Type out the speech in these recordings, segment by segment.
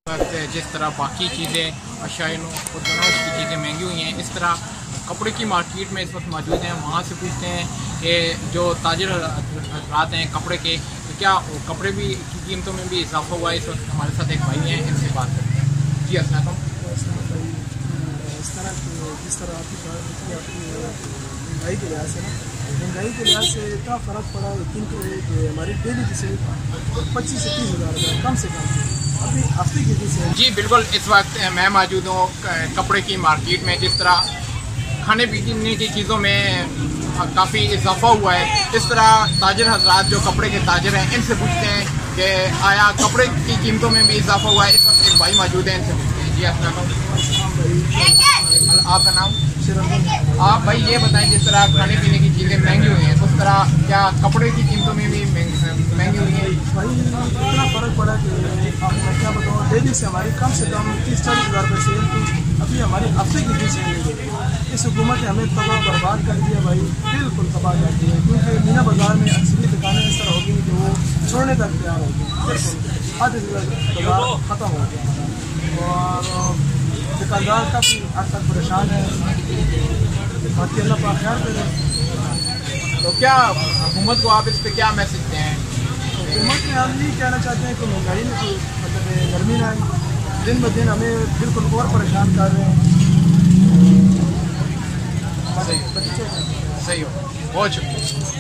जिस तरह बाकी चीज़ें अशाइन और दोनों की चीज़ें महंगी हुई हैं, इस तरह कपड़े की मार्केट में इस वक्त मौजूद हैं। वहाँ से पूछते हैं कि जो ताजिर हज़रात हैं कपड़े के, तो क्या कपड़े भी की कीमतों में भी इजाफा हुआ है? इस वक्त हमारे साथ एक भाई हैं, इनसे बात करते हैं। जी अस्सलाम वालेकुम। इस तरह जिस तरह आपकी महंगाई के लिहाज से महंगाई के लिहाज से इतना फ़र्क पड़ा यकीन करें कि हमारी डेली की से 25 से 30 हज़ार रुपये कम से कम अभी हफ्ते की से। जी बिल्कुल, इस वक्त मैं मौजूद हूँ कपड़े की मार्केट में। जिस तरह खाने पीने की चीज़ों में काफ़ी इजाफा हुआ है, इस तरह ताजिर हज़रात जो कपड़े के ताजिर हैं इनसे पूछते हैं कि आया कपड़े की कीमतों में भी इजाफा हुआ है। इस वक्त एक भाई मौजूद है, इनसे पूछते हैं। जी आपका नाम? आप भाई ये बताएं, जिस तरह खाने पीने की चीज़ें महंगी हुई हैं, उस तरह क्या कपड़े की कीमतों में भी महंगी हुई है? भाई इतना फ़र्क पड़ा कि मैं क्या बताऊँ, डेली से हमारी कम 30-40 हज़ार रुपये सेल थी, अभी हमारी हफ्ते की भी सेल नहीं है। इस हुकूमत ने हमें तबाह बर्बाद कर दिया भाई, बिल्कुल तबाह कर दिया। क्योंकि मीना बाज़ार में अक्सरी दुकानें इस तरह होगी कि वो छोड़ने तक तैयार हो गई, आधे बाज़ार ख़त्म हो गया और दुकानदार काफ़ी हद तक परेशान है। बाकी अल्लाह पाक ख्याल करे। तो क्या हुकूमत को आप इस पर क्या मैसेज दें? हुकूमत में हम यही कहना चाहते हैं कि महंगाई में कोई मतलब गर्मी ना आई, दिन ब दिन हमें बिल्कुल और परेशान कर रहे हैं। सही हो, बहुत शुक्रिया।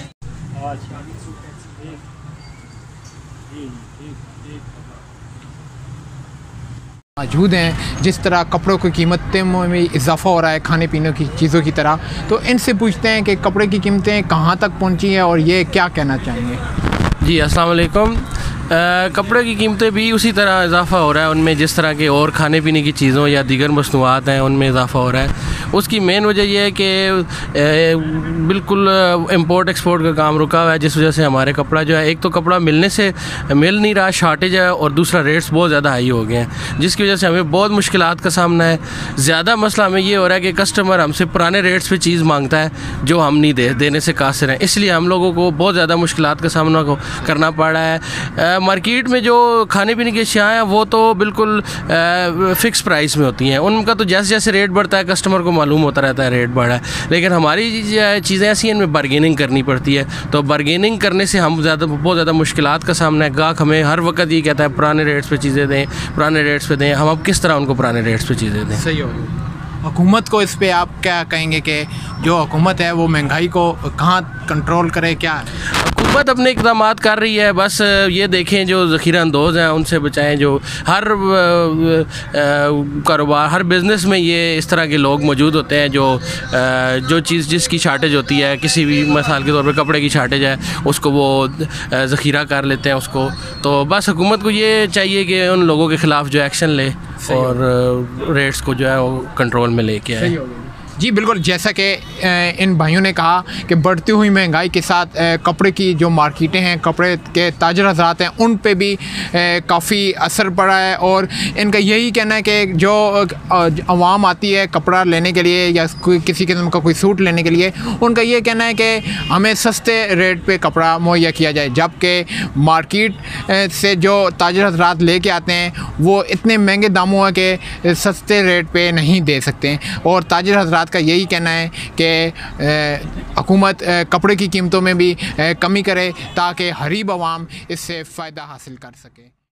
मौजूद हैं, जिस तरह कपड़ों की कीमतों में भी इजाफा हो रहा है खाने पीने की चीज़ों की तरह, तो इनसे पूछते हैं कि कपड़े की कीमतें कहाँ तक पहुँची हैं और ये क्या कहना चाहेंगे। जी अस्सलाम वालेकुम। कपड़े की कीमतें भी उसी तरह इजाफ़ा हो रहा है, उनमें जिस तरह के और खाने पीने की चीज़ों या दीगर मसनूआत हैं उनमें इजाफ़ा हो रहा है। उसकी मेन वजह यह है कि बिल्कुल इंपोर्ट एक्सपोर्ट का काम रुका हुआ है, जिस वजह से हमारे कपड़ा जो है, एक तो कपड़ा मिल नहीं रहा, शार्टेज है, और दूसरा रेट्स बहुत ज़्यादा हाई हो गए हैं, जिसकी वजह से हमें बहुत मुश्किलात का सामना है। ज़्यादा मसला हमें ये हो रहा है कि कस्टमर हमसे पुराने रेट्स पे चीज़ मांगता है जो हम नहीं देने से कासिर हैं, इसलिए हम लोगों को बहुत ज़्यादा मुश्किलात का सामना करना पड़ रहा है। मार्केट में जो खाने पीने की अशिया हैं वो तो बिल्कुल फ़िक्स प्राइस में होती हैं, उनका तो जैसे जैसे रेट बढ़ता है कस्टमर को मालूम होता रहता है रेट बढ़ा है, लेकिन हमारी चीज़ें ऐसी हैं इनमें बार्गेनिंग करनी पड़ती है। तो बार्गेनिंग करने से हम बहुत ज़्यादा मुश्किलात का सामना है। गाहक हमें हर वक्त ये कहता है पुराने रेट्स पे चीज़ें दें, पुराने रेट्स पे दें, हम अब किस तरह उनको पुराने रेट्स पे चीज़ें दें। सही हो। हुकूमत को इस पे आप क्या कहेंगे कि जो हुकूमत है वो महंगाई को कहाँ कंट्रोल करे? क्या हुकूमत अपने इक़दाम कर रही है, बस ये देखें जो ज़ख़ीरा अंदोज़ हैं उनसे बचाएं। जो हर कारोबार, हर बिज़नेस में ये इस तरह के लोग मौजूद होते हैं जो चीज़ जिसकी शार्टेज होती है, किसी भी मिसाल के तौर पर कपड़े की शार्टेज है, उसको वो ज़ख़ीरा कर लेते हैं उसको। तो बस हुकूमत को ये चाहिए कि उन लोगों के ख़िलाफ़ जो एक्शन ले और रेट्स को जो है वो कंट्रोल में लेके आए। जी बिल्कुल, जैसा कि इन भाइयों ने कहा कि बढ़ती हुई महंगाई के साथ कपड़े की जो मार्केटें हैं, कपड़े के ताजिर हज़रात हैं, उन पे भी काफ़ी असर पड़ा है। और इनका यही कहना है कि जो आवाम आती है कपड़ा लेने के लिए या कोई किसी किस्म का कोई सूट लेने के लिए, उनका ये कहना है कि हमें सस्ते रेट पे कपड़ा मुहैया किया जाए, जबकि मार्केट से जो ताजिर हज़रात लेके आते हैं वो इतने महंगे दामों के सस्ते रेट पे नहीं दे सकते। और ताजिर हज़रात का यही कहना है कि हुकूमत कपड़े की कीमतों में भी कमी करे ताकि गरीब आवाम इससे फ़ायदा हासिल कर सके।